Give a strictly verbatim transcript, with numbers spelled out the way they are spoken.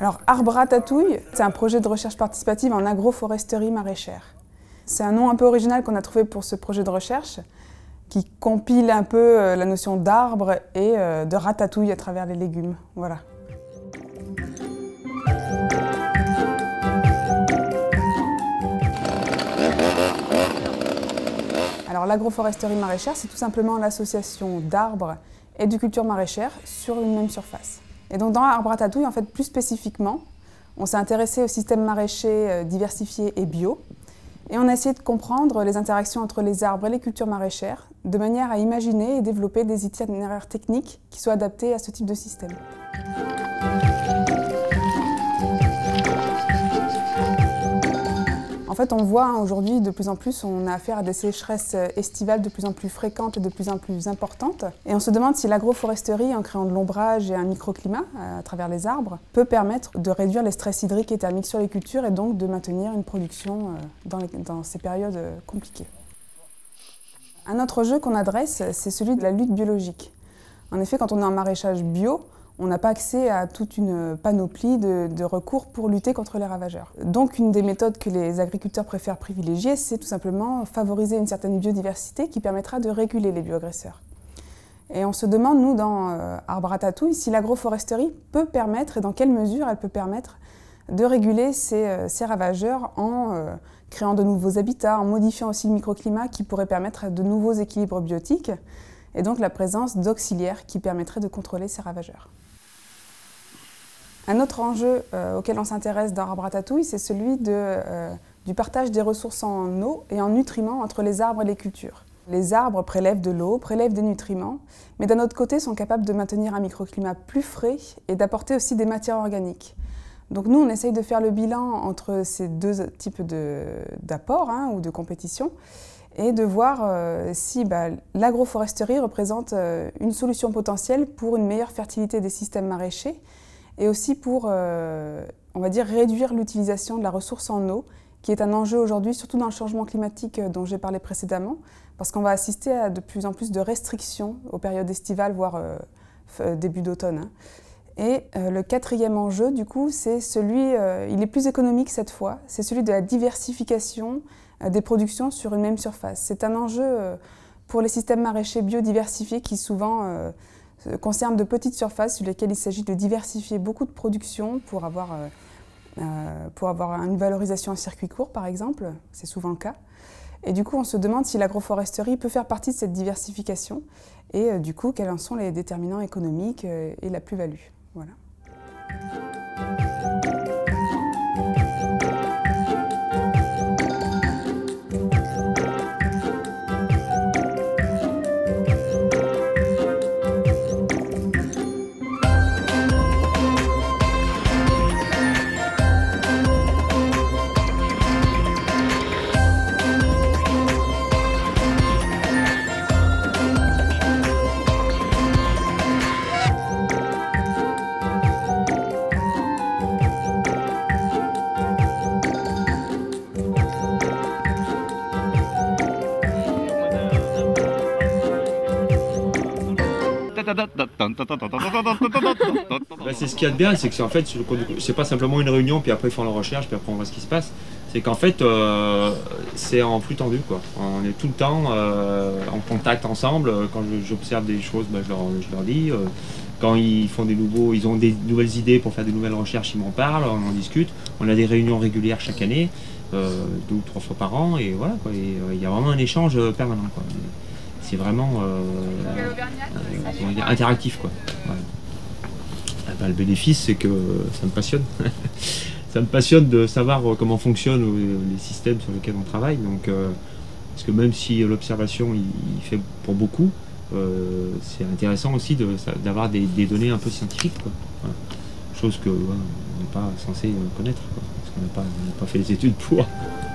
Alors, Arbre Ratatouille, c'est un projet de recherche participative en agroforesterie maraîchère. C'est un nom un peu original qu'on a trouvé pour ce projet de recherche, qui compile un peu la notion d'arbre et de ratatouille à travers les légumes. Voilà. Alors, l'agroforesterie maraîchère, c'est tout simplement l'association d'arbres et de cultures maraîchères sur une même surface. Et donc dans Arbre Ratatouille, en fait, plus spécifiquement, on s'est intéressé au système maraîcher diversifié et bio, et on a essayé de comprendre les interactions entre les arbres et les cultures maraîchères, de manière à imaginer et développer des itinéraires techniques qui soient adaptés à ce type de système. En fait, on voit aujourd'hui de plus en plus, on a affaire à des sécheresses estivales de plus en plus fréquentes et de plus en plus importantes. Et on se demande si l'agroforesterie, en créant de l'ombrage et un microclimat à travers les arbres, peut permettre de réduire les stress hydriques et thermiques sur les cultures et donc de maintenir une production dans, les, dans ces périodes compliquées. Un autre jeu qu'on adresse, c'est celui de la lutte biologique. En effet, quand on est en maraîchage bio, on n'a pas accès à toute une panoplie de, de recours pour lutter contre les ravageurs. Donc une des méthodes que les agriculteurs préfèrent privilégier, c'est tout simplement favoriser une certaine biodiversité qui permettra de réguler les bioagresseurs. Et on se demande, nous, dans euh, Arbre Ratatouille, si l'agroforesterie peut permettre, et dans quelle mesure elle peut permettre, de réguler ces, euh, ces ravageurs en euh, créant de nouveaux habitats, en modifiant aussi le microclimat qui pourrait permettre de nouveaux équilibres biotiques, et donc la présence d'auxiliaires qui permettraient de contrôler ces ravageurs. Un autre enjeu euh, auquel on s'intéresse dans Arbre Ratatouille, c'est celui de, euh, du partage des ressources en eau et en nutriments entre les arbres et les cultures. Les arbres prélèvent de l'eau, prélèvent des nutriments, mais d'un autre côté sont capables de maintenir un microclimat plus frais et d'apporter aussi des matières organiques. Donc nous, on essaye de faire le bilan entre ces deux types d'apports hein, ou de compétition et de voir euh, si bah, l'agroforesterie représente euh, une solution potentielle pour une meilleure fertilité des systèmes maraîchers et aussi pour, euh, on va dire, réduire l'utilisation de la ressource en eau, qui est un enjeu aujourd'hui, surtout dans le changement climatique dont j'ai parlé précédemment, parce qu'on va assister à de plus en plus de restrictions aux périodes estivales, voire euh, début d'automne. Hein. Et euh, le quatrième enjeu, du coup, c'est celui, euh, il est plus économique cette fois, c'est celui de la diversification euh, des productions sur une même surface. C'est un enjeu euh, pour les systèmes maraîchers biodiversifiés qui souvent euh, concerne de petites surfaces sur lesquelles il s'agit de diversifier beaucoup de productions pour avoir, euh, euh, pour avoir une valorisation en circuit court, par exemple. C'est souvent le cas. Et du coup, on se demande si l'agroforesterie peut faire partie de cette diversification et euh, du coup, quels en sont les déterminants économiques euh, et la plus-value. Voilà. Bah, c'est ce qu'il y a de bien, c'est que en fait, c'est pas simplement une réunion, puis après ils font la recherche, puis après on voit ce qui se passe. C'est qu'en fait, euh, c'est en flux tendu, quoi. On est tout le temps euh, en contact ensemble. Quand j'observe des choses, bah, je, leur, je leur dis. Euh, quand ils font des nouveaux, ils ont des nouvelles idées pour faire des nouvelles recherches, ils m'en parlent, on en discute. On a des réunions régulières chaque année, euh, deux ou trois fois par an, et voilà, quoi. Et, euh, il y a vraiment un échange permanent, quoi. C'est vraiment euh, euh, dire, interactif, quoi. Voilà. Ah ben, le bénéfice, c'est que ça me passionne. Ça me passionne de savoir comment fonctionnent les systèmes sur lesquels on travaille. Donc, euh, parce que même si l'observation il, il fait pour beaucoup, euh, c'est intéressant aussi d'avoir de, des, des données un peu scientifiques, quoi. Voilà. Chose que ouais, on n'est pas censé connaître, quoi, parce qu'on n'a pas, pas fait les études pour.